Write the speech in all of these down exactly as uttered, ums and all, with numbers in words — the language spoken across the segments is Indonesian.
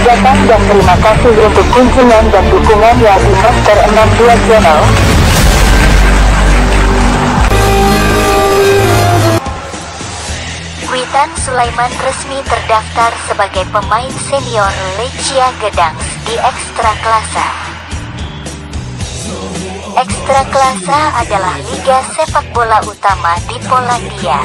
datang dan terima kasih untuk kunjungan dan dukungannya di Master enam dua Channel. Witan Sulaiman resmi terdaftar sebagai pemain senior Lechia Gdansk di Ekstraklasa. Ekstraklasa adalah liga sepak bola utama di Polandia.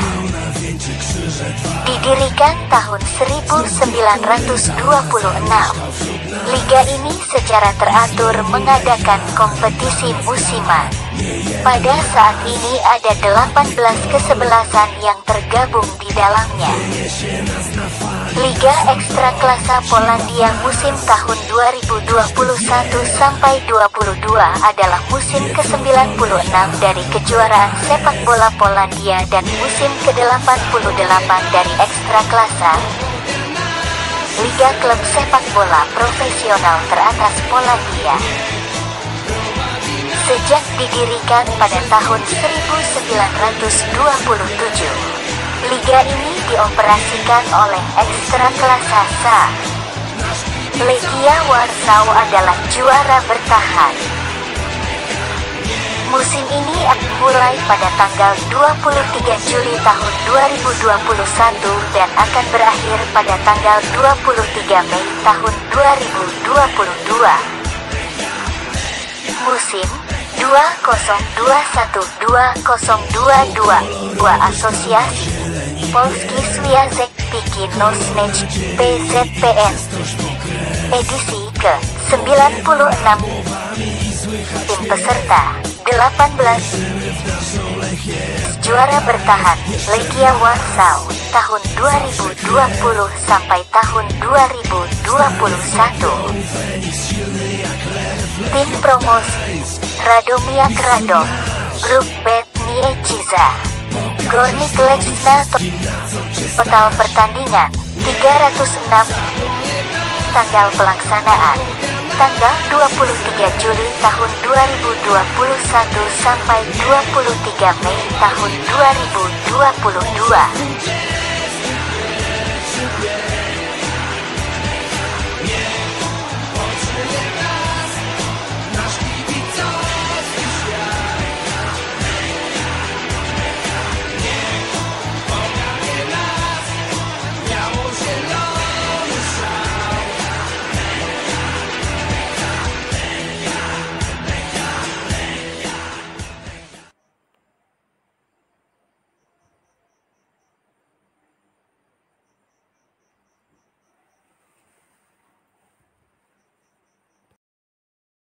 Didirikan tahun seribu sembilan ratus dua puluh enam, liga ini secara teratur mengadakan kompetisi musiman. Pada saat ini ada delapan belas kesebelasan yang tergabung di dalamnya. Liga Ekstraklasa Polandia musim tahun dua ribu dua puluh satu sampai dua puluh dua adalah musim ke sembilan puluh enam dari kejuaraan sepak bola Polandia dan musim ke delapan puluh delapan dari Ekstraklasa, liga klub sepak bola profesional teratas Polandia. Sejak didirikan pada tahun seribu sembilan ratus dua puluh tujuh, liga ini dioperasikan oleh Ekstraklasa S A. Legia Warsaw adalah juara bertahan. Musim ini mulai pada tanggal dua puluh tiga Juli tahun dua ribu dua puluh satu dan akan berakhir pada tanggal dua puluh tiga Mei tahun dua ribu dua puluh dua. Musim dua nol dua satu dua nol dua dua dua Asosiasi Polski Związek Piłki Nożnej P Z P N edisi ke sembilan puluh enam. Tim peserta delapan belas. Juara bertahan Legia Warsaw tahun dua ribu dua puluh sampai tahun dua ribu dua puluh satu. Tim promosi Radomiak Radom, Grup Bet Nieciza, Gornik Lechna. Total pertandingan tiga ratus enam. Tanggal pelaksanaan tanggal dua puluh tiga Juli tahun dua ribu dua puluh satu sampai dua puluh tiga Mei tahun dua ribu dua puluh dua.